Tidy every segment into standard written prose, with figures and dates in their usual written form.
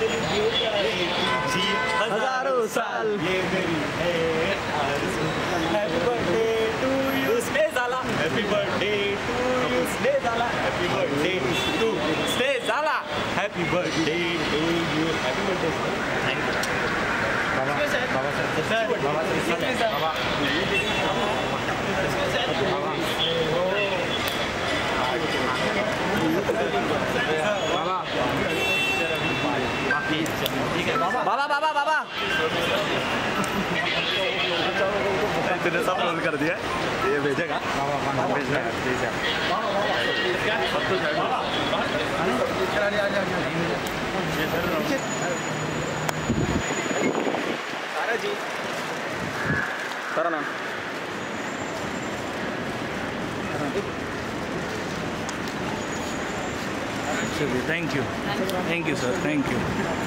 जी हजारों साल ये मेरी है आरज़ू। हैप्पी बर्थडे टू यू स्ने ज़ाला, हैप्पी बर्थडे टू यू स्ने ज़ाला, हैप्पी बर्थडे टू स्ने ज़ाला, happy birthday to you, happy birthday. Thank you बाबा, बाबा सर, बाबा सर, बाबा बाबा बाबा बाबा तूने सब रोल कर दिया, ये भेजेगा भेजना है, सारा जी सारा मैम चलिए, thank you sir, thank you.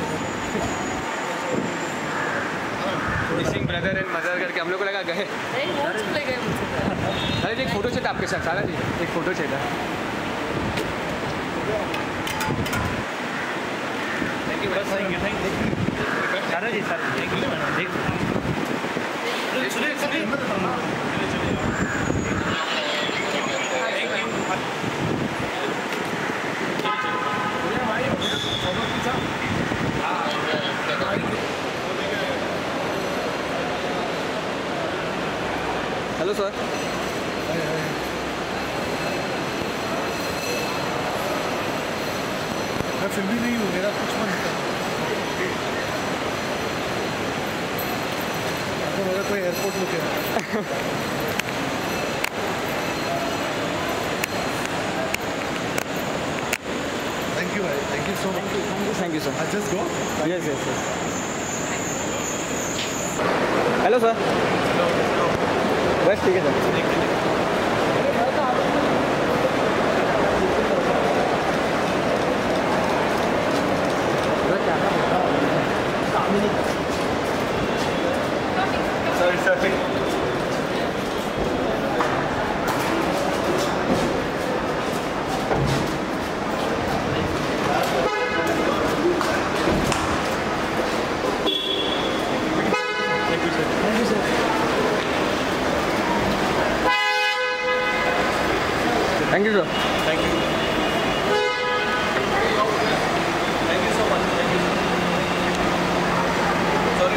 Missing brother and mother करके हम लोग को लगा गए। अरे जी एक फोटो चाहिए आपके साथ, सारा जी एक फोटो चाहिए। Thank you Sara ji, sir thank you hello sir. मैं फिल्मी नहीं हूँ, मेरा कुछ मन नहीं। तो मेरा कोई एयरपोर्ट लुक है। थैंक यू भाई, thank you so much. Thank you sir. I just go. Yes yes. Hello sir. बस ठीक है sir. Sorry thank you sir. Thank you so much. Sorry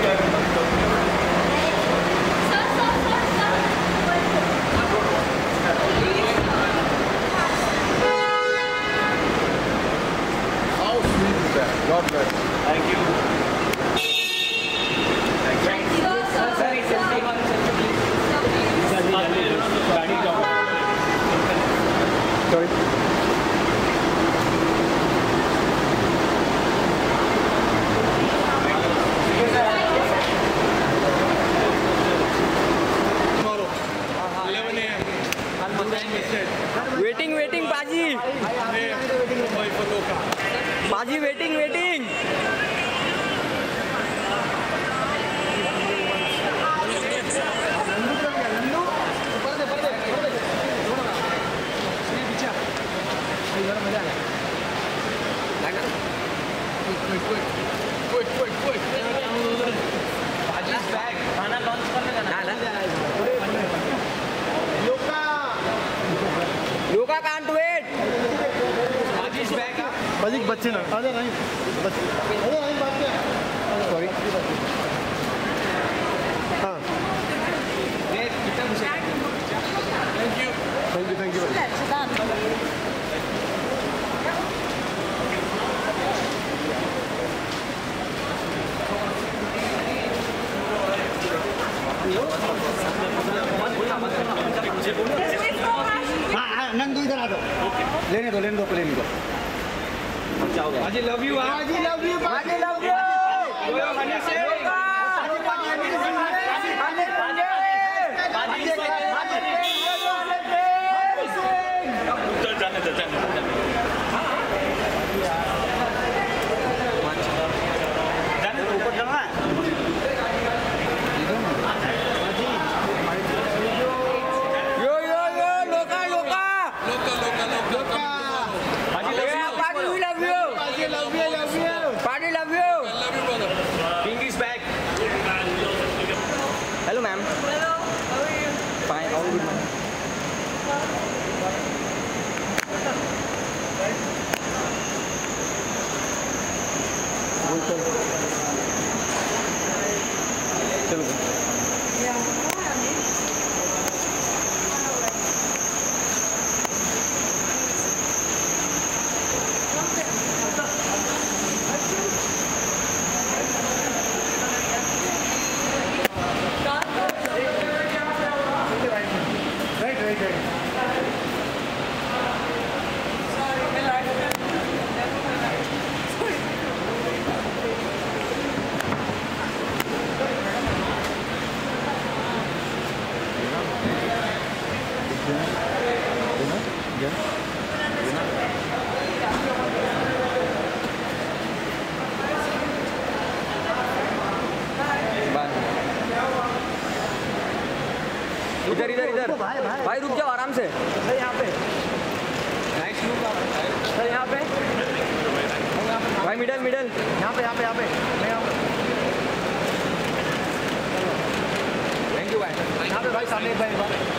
How sweet is that? God bless. Thank you. Sorry. Waiting बाजी, बाजी waiting. खाना launch करने का लोका can't wait. बाजी बच्चे ना आजा नहीं, आजा नहीं बात क्या। सॉरी। हाँ थैंक यू हाँ नंदू इधर आ दो, लेने दो बाजी लव यू। बाजी लव यू, बाजी love you. Party love you. इधर भाई रुक जाओ आराम से सर यहाँ पे सर यहाँ पे भाई मिडल मिडल यहाँ पे थैंक यू भाई यहाँ पे भाई सामने एक भाई